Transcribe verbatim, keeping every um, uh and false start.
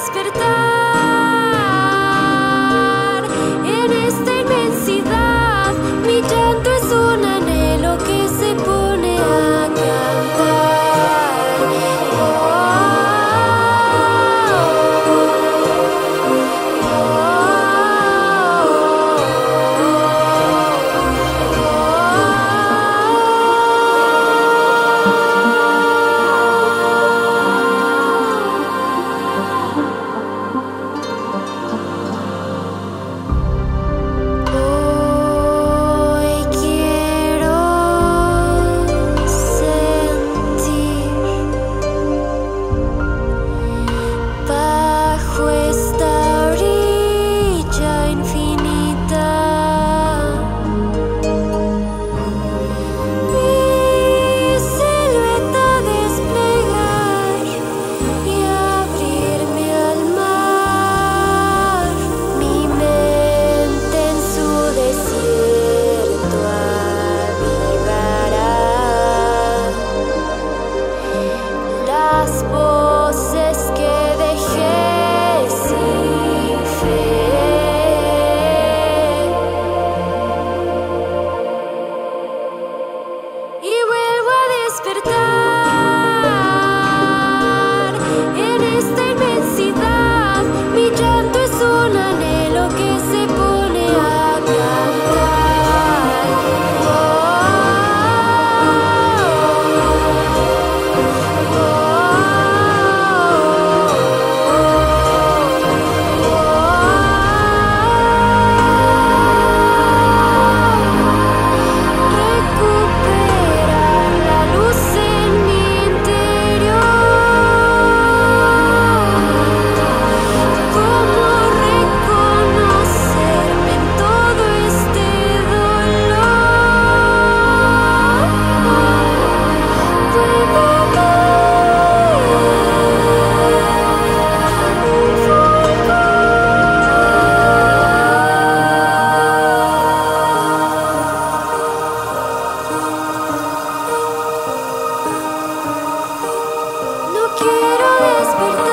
despertar en esta inmensidad. Mi llanto es un anhelo que se pone a cantar. Oh, las voces que dejé sin fe. Y vuelvo a despertar en esta inmensidad. Mi llanto es un anhelo que se pone a cantar. Oh, recuperar la luz en mi interior. ¿Cómo reconocerme en todo este dolor? Puedo no quiero despertar.